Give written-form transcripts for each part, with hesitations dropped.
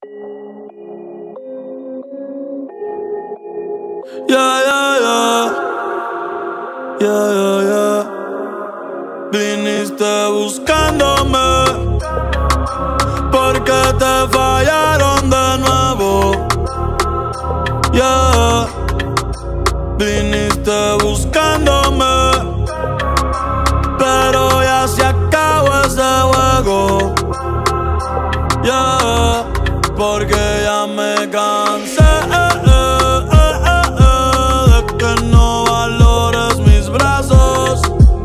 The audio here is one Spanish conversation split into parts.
Yeah, yeah, yeah. Yeah, yeah, yeah. Viniste buscándome porque te fallaron de nuevo. Yeah. Viniste buscándome, pero ya se acabó ese juego. Yeah. Porque ya me cansé de que no valores mis brazos,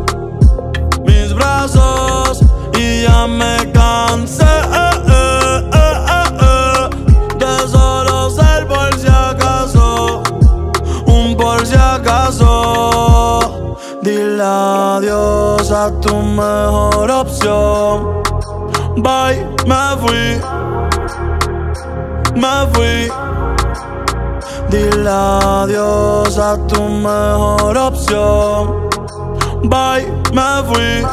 y ya me cansé de solo ser por si acaso, un por si acaso. Dile adiós a tu mejor opción. Bye, me fui. Dile adiós a tu mejor opción. Bye, me fui.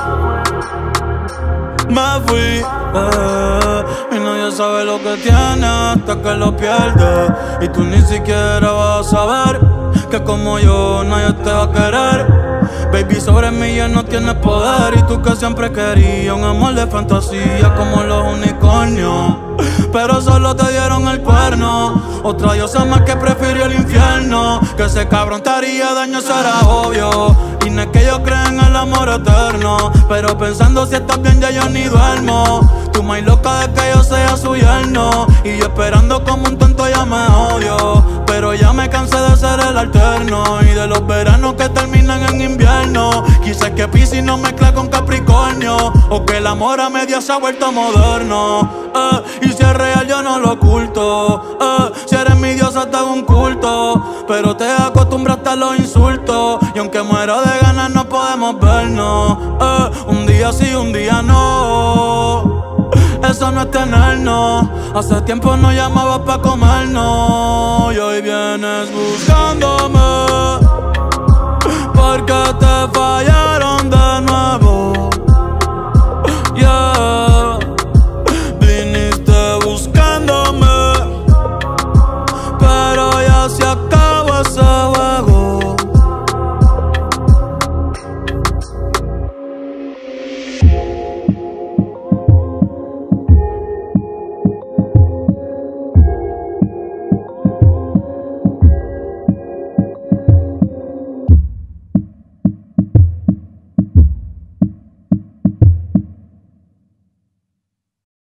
Mi novia sabe lo que tiene hasta que lo pierde, y tú ni siquiera vas a saber que como yo nadie te va a querer. Baby, sobre mí ya no tienes poder, y tú que siempre querías un amor de fantasía como los unicornios, pero solo te dieron el cuerno. Otra diosa más que prefirió el infierno. Que ese cabrón te haría daño será obvio, y no es que yo crea en el amor eterno, pero pensando si estás bien ya yo ni duermo. Tú más loca de que yo sea su yerno, y yo esperando como un tonto ya me odio. Pero ya me cansé de ser el alterno, y de los veranos que terminan en invierno. Quizás que Piscis no mezcla con Capricornio, o que el amor a media se ha vuelto moderno. Y si es real yo no lo oculto. Si eres mi diosa te hago un culto, pero te acostumbraste a los insultos, y aunque muero de ganas no podemos vernos. Un día sí, un día no. Eso no es tenernos. Hace tiempo no llamabas pa' comernos, y hoy vienes buscándome porque te fallaron de nuevo.